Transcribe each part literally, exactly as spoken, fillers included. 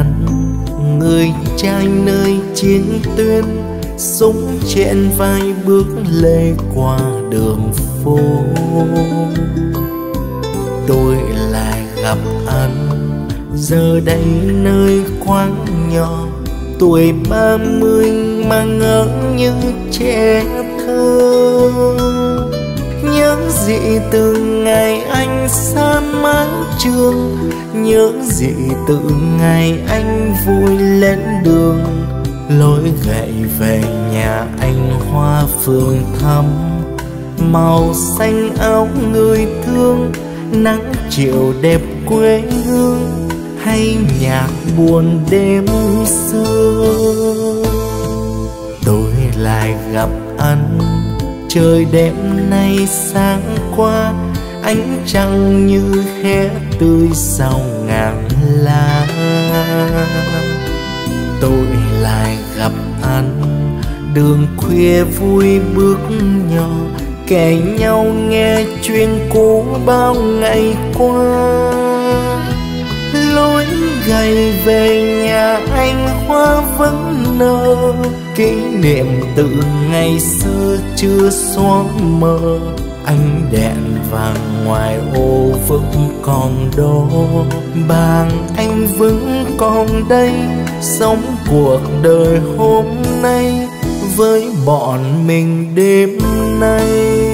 anh, người trai nơi chiến tuyến, súng trên vai bước lê qua đường phố. Tôi lại gặp anh giờ đây nơi quán nhỏ, tuổi ba mươi mà ngỡ như trẻ thơ. Nhớ gì từ ngày anh xa mái trường, nhớ gì từ ngày anh vui lên đường, lối gậy về nhà anh hoa phường thắm, màu xanh áo người thương, nắng chiều đẹp quê hương, hay nhạc buồn đêm xưa. Tôi lại gặp anh trời đêm nay sáng qua, ánh trăng như khẽ tươi sau ngàn lá. Tôi lại gặp anh đường khuya vui bước nhỏ, kể nhau nghe chuyện cũ bao ngày qua. Lối gầy về nhà anh hoa vẫn nở, kỷ niệm từ ngày xưa chưa xóa mờ. Ánh đèn vàng ngoài ô vẫn còn đó, bàn anh vẫn còn đây, sống cuộc đời hôm nay với bọn mình đêm nay.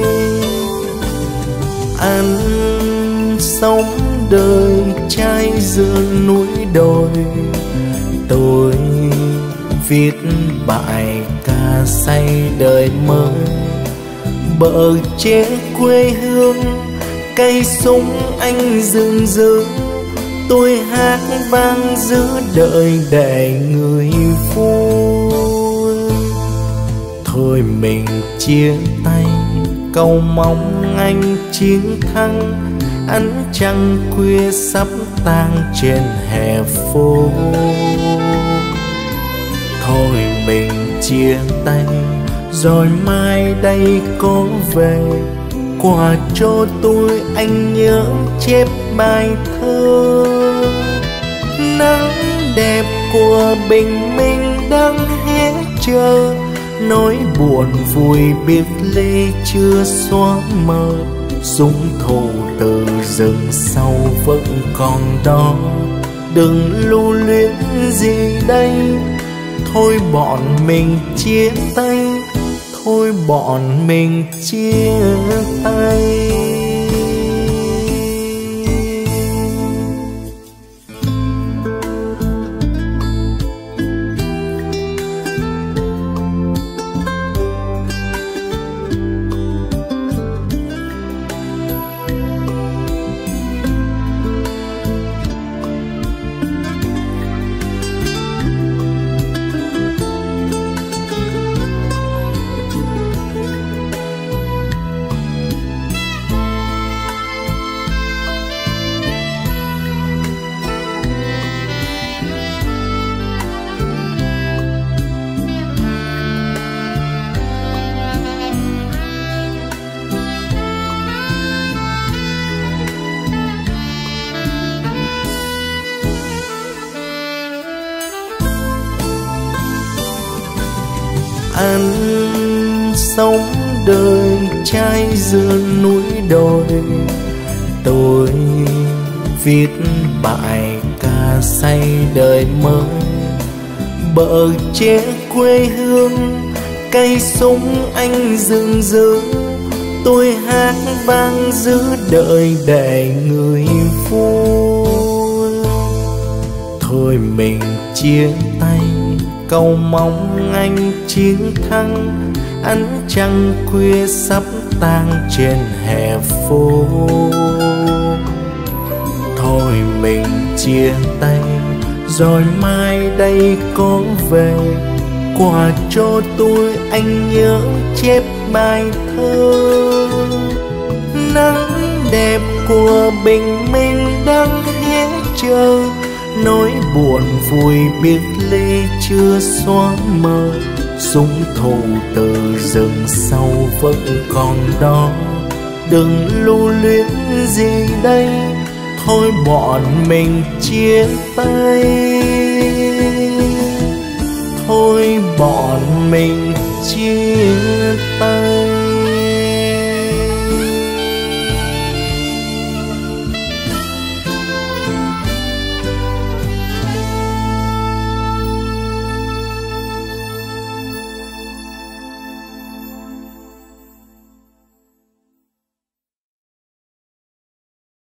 Anh sống đời trai giữa núi đồi, tôi viết bài ca say đời mới. Bờ tre quê hương, cây súng anh rừng rừng, tôi hát vang giữa đời để người vui. Thôi mình chia tay, cầu mong anh chiến thắng, ánh trăng khuya sắp tàn trên hè phố. Thôi mình chia tay, rồi mai đây có về, quà cho tôi anh nhớ chép bài thơ. Nắng đẹp của bình minh đang hé chờ, nỗi buồn vui biệt ly chưa xóa mờ. Súng thù từ rừng sâu vẫn còn đó, đừng lưu luyến gì đây. Thôi bọn mình chia tay, thôi bọn mình chia tay. Anh sống đời trai giữa núi đồi, tôi viết bài ca say đời mới. Bờ tre quê hương, cây súng anh rừng rừng, tôi hát vang giữa đời để người vui. Thôi mình chia tay, cầu mong anh chiến thắng, ánh trăng khuya sắp tàn trên hè phố. Thôi mình chia tay, rồi mai đây có về, quà cho tôi anh nhớ chép bài thơ. Nắng đẹp của bình minh đang hé chờ, nỗi buồn vui biệt ly chưa xóa mờ. Súng thù từ rừng sâu vẫn còn đó, đừng lưu luyến gì đây. Thôi bọn mình chia tay.